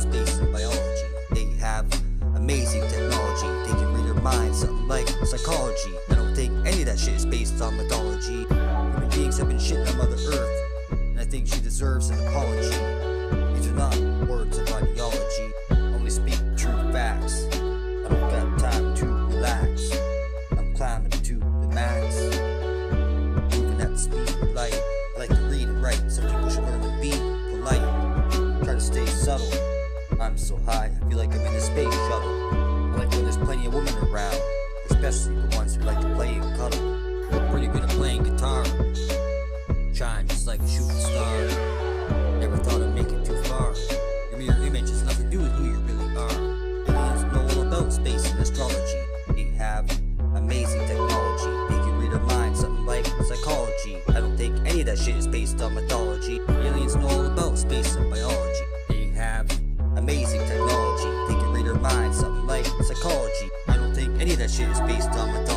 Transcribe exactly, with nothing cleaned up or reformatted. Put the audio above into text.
space and biology. They have amazing technology. They can read your mind, something like psychology. I don't think any of that shit is based on mythology. Human beings have been shitting on Mother Earth, and I think she deserves an apology. These are not words of ideology. I only speak true facts. I don't got time to relax. I'm climbing to the max, moving at the speed of light. I like to read and write. Some people should learn to be polite. Try to stay subtle. I'm so high, I feel like I'm in a space shuttle. I like when there's plenty of women around, especially the ones who like to play and cuddle. I'm pretty good at playing guitar, shine just like a shooting star. Never thought I'd make it too far. Your mirror image has nothing to do with who you really are. Aliens know all about space and astrology. They have amazing technology. They can read our minds, something like psychology. I don't think any of that shit is based on mythology. Aliens know all about space and biology. They have amazing technology. They can read our minds, something like psychology. I don't think any of that shit is based on mythology.